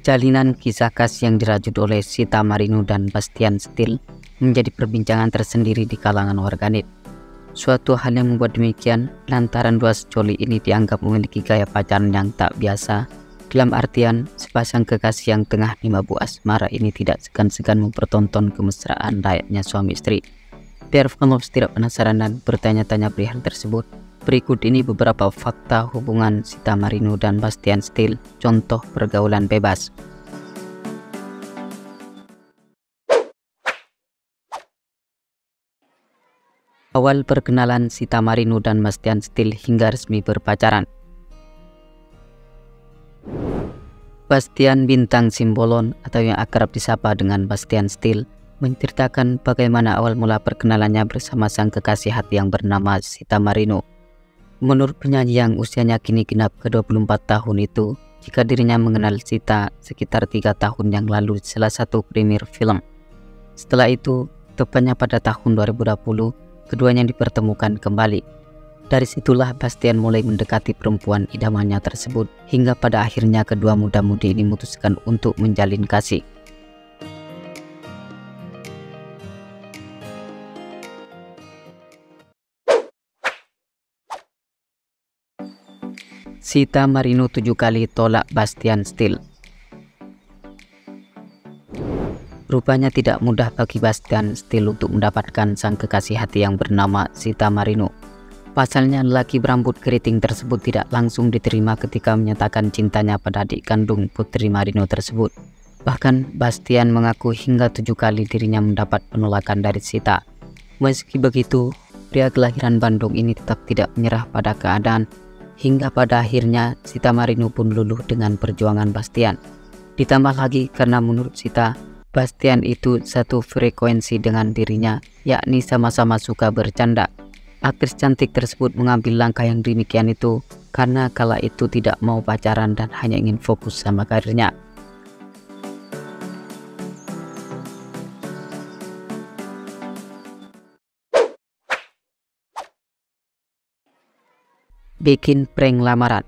Jalinan kisah kasih yang dirajut oleh Sita Marino dan Bastian Steele menjadi perbincangan tersendiri di kalangan warganet. Suatu hal yang membuat demikian lantaran dua secoli ini dianggap memiliki gaya pacaran yang tak biasa. Dalam artian, sepasang kekasih yang tengah dimabuk asmara ini tidak segan-segan mempertonton kemesraan layaknya suami istri. Biar fans tidak penasaran dan bertanya-tanya perihal tersebut, berikut ini beberapa fakta hubungan Sita Marino dan Bastian Steele, contoh pergaulan bebas. Awal perkenalan Sita Marino dan Bastian Steele hingga resmi berpacaran. Bastian Bintang Simbolon atau yang akrab disapa dengan Bastian Steele menceritakan bagaimana awal mula perkenalannya bersama sang kekasih hati yang bernama Sita Marino. Menurut penyanyi yang usianya kini genap ke-24 tahun itu, jika dirinya mengenal Sita sekitar 3 tahun yang lalu di salah satu premier film. Setelah itu, tepatnya pada tahun 2020, keduanya dipertemukan kembali. Dari situlah Bastian mulai mendekati perempuan idamannya tersebut, hingga pada akhirnya kedua muda-mudi ini memutuskan untuk menjalin kasih. Sita Marino 7 kali tolak Bastian Steele. Rupanya tidak mudah bagi Bastian Steele untuk mendapatkan sang kekasih hati yang bernama Sita Marino. Pasalnya, lelaki berambut keriting tersebut tidak langsung diterima ketika menyatakan cintanya pada adik kandung Putri Marino tersebut. Bahkan Bastian mengaku hingga 7 kali dirinya mendapat penolakan dari Sita. Meski begitu, pria kelahiran Bandung ini tetap tidak menyerah pada keadaan, hingga pada akhirnya Sita Marino pun luluh dengan perjuangan Bastian. Ditambah lagi karena menurut Sita, Bastian itu satu frekuensi dengan dirinya, yakni sama-sama suka bercanda. Aktris cantik tersebut mengambil langkah yang demikian itu karena kala itu tidak mau pacaran dan hanya ingin fokus sama karirnya. Bikin prank lamaran.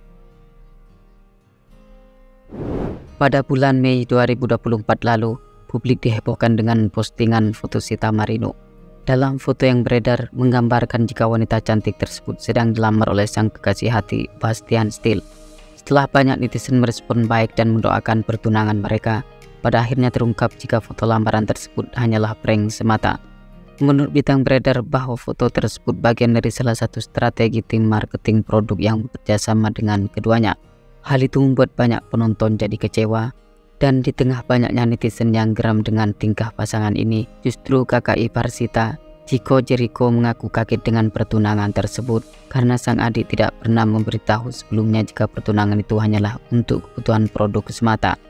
Pada bulan Mei 2024 lalu, publik dihebohkan dengan postingan foto Sita Marino. Dalam foto yang beredar menggambarkan jika wanita cantik tersebut sedang dilamar oleh sang kekasih hati Bastian Steele. Setelah banyak netizen merespon baik dan mendoakan pertunangan mereka, pada akhirnya terungkap jika foto lamaran tersebut hanyalah prank semata. Menurut bintang beredar bahwa foto tersebut bagian dari salah satu strategi tim marketing produk yang bekerjasama dengan keduanya. Hal itu membuat banyak penonton jadi kecewa, dan di tengah banyaknya netizen yang geram dengan tingkah pasangan ini, justru kakak ipar Sita, Chico Jericho, mengaku kaget dengan pertunangan tersebut karena sang adik tidak pernah memberitahu sebelumnya jika pertunangan itu hanyalah untuk kebutuhan produk semata.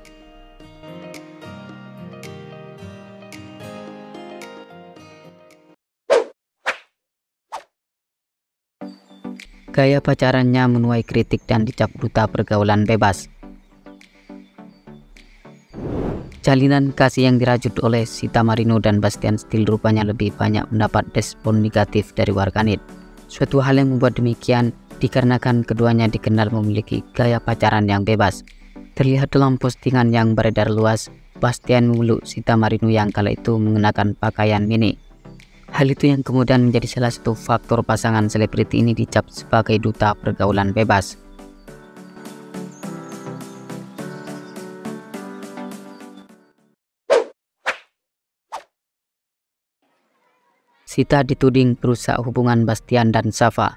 Gaya pacarannya menuai kritik dan dicap duta pergaulan bebas. Jalinan kasih yang dirajut oleh Sita Marino dan Bastian Steele rupanya lebih banyak mendapat respon negatif dari warganet. Suatu hal yang membuat demikian dikarenakan keduanya dikenal memiliki gaya pacaran yang bebas. Terlihat dalam postingan yang beredar luas, Bastian memeluk Sita Marino yang kala itu mengenakan pakaian mini. Hal itu yang kemudian menjadi salah satu faktor pasangan selebriti ini dicap sebagai duta pergaulan bebas. Sita dituding merusak hubungan Bastian dan Safa.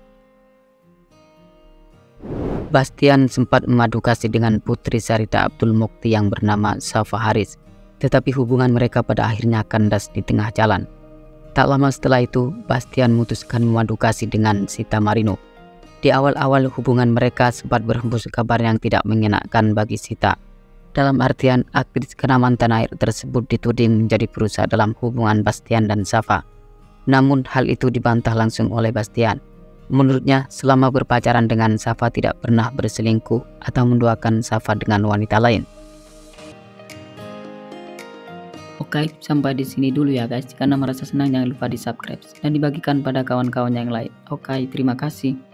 Bastian sempat memadu kasih dengan putri Sarita Abdul Mukti yang bernama Safa Haris, tetapi hubungan mereka pada akhirnya kandas di tengah jalan. Tak lama setelah itu, Bastian memutuskan memadu kasih dengan Sita Marino. Di awal-awal hubungan mereka sempat berhembus kabar yang tidak mengenakan bagi Sita. Dalam artian, aktris kenamaan tanah air tersebut dituding menjadi perusak dalam hubungan Bastian dan Safa. Namun hal itu dibantah langsung oleh Bastian. Menurutnya, selama berpacaran dengan Safa tidak pernah berselingkuh atau menduakan Safa dengan wanita lain. Oke, sampai di sini dulu ya guys. Jika Anda merasa senang, jangan lupa di subscribe dan dibagikan pada kawan-kawan yang lain. Oke, terima kasih.